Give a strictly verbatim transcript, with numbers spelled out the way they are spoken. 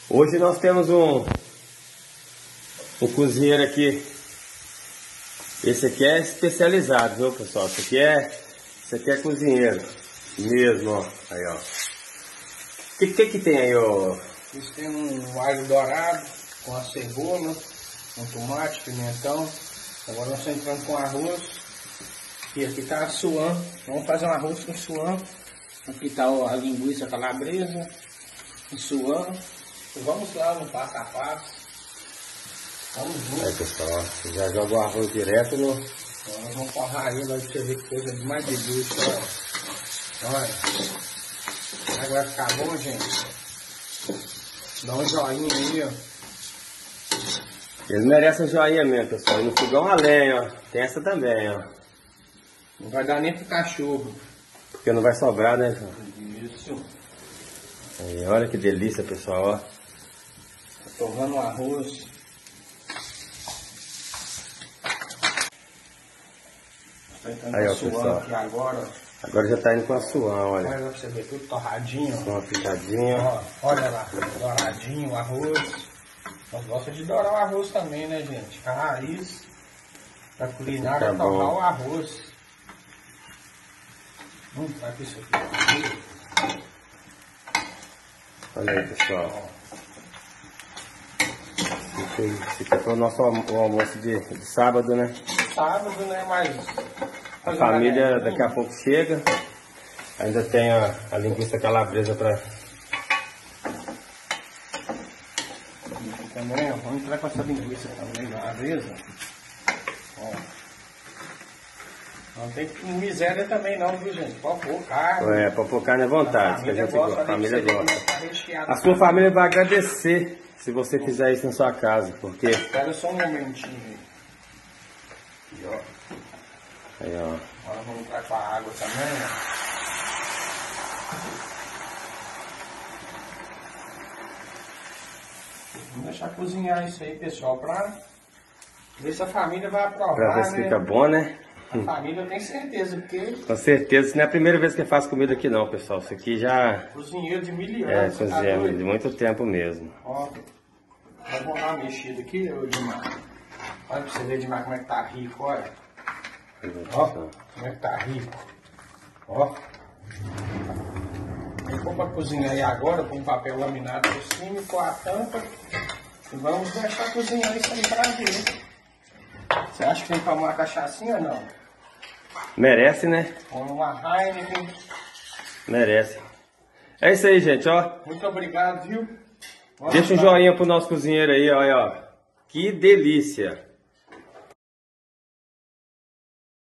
Hoje nós temos um, um cozinheiro aqui. Esse aqui é especializado, viu, pessoal? Esse aqui é, esse aqui é cozinheiro mesmo, ó. Aí, ó. O que, que que tem aí, ó? Isso tem um alho dourado com a cebola, um tomate, pimentão. Agora nós estamos entrando com arroz. E aqui tá a suã. Vamos fazer um arroz com suã. Aqui tá a linguiça calabresa, o suã. E vamos lá no passo a passo. Vamos junto. Aí, pessoal, ó, já joga o arroz direto no... Então, nós vamos forrar ele, vai você ver que coisa de mais de luxo, olha. Olha. Agora vai ficar bom, gente. Dá um joinha aí, ó. Eles merecem um joinha mesmo, pessoal. E no fogão a lenha, ó. Tem essa também, ó. Não vai dar nem pro cachorro. Porque não vai sobrar, né, João? Isso. Aí, olha que delícia, pessoal, ó. Torrando o arroz. Tá Aí, ó, suando pessoal. aqui agora, ó. Agora já tá indo com a suã, olha. Olha lá pra você ver, tudo torradinho. Com uma pitadinha. Ó, olha lá, douradinho o arroz. Nós gostamos de dourar o arroz também, né, gente? A raiz da culinária é Tá torrar bom. o arroz. Hum, vai com isso aqui. Olha aí, pessoal. Esse aqui foi o nosso almo- o almoço de, de sábado, né? Sábado, né, mas... A família daqui a pouco chega. Ainda tem a, a linguiça calabresa para... Também, ó, vamos entrar com essa linguiça também, calabresa. Ó. Não tem miséria também não, viu, gente? Pode pôr carne. É, para pôr carne à vontade, que a gente gosta, a família gosta. gosta. A sua família vai agradecer se você fizer isso na sua casa, porque... Espera só um momentinho aí. Aqui, ó. Aí, ó. Agora vamos entrar com a água também, ó. Vamos deixar cozinhar isso aí, pessoal, pra ver se a família vai aprovar, Pra ver se né? fica bom, né? A família eu tenho certeza, porque Com certeza, isso não é a primeira vez que eu faço comida aqui não, pessoal. Isso aqui já cozinheiro de mil é anos, tá cozinha doido? de muito tempo mesmo. Ó, vamos dar uma mexida aqui, ô Edmar. Olha pra você ver, Edmar, como é que tá rico, olha. Ó, como é que tá rico. Ó. Eu vou pra cozinhar aí agora com um papel laminado por cima e com a tampa. E vamos deixar cozinhar isso aí pra ver. Você acha que tem que tomar uma cachaçinha ou não? Merece, né? Com uma Heineken. Merece. É isso aí, gente, ó. Muito obrigado, viu? Vamos Deixa um lá. joinha pro nosso cozinheiro aí, ó, ó. Que delícia!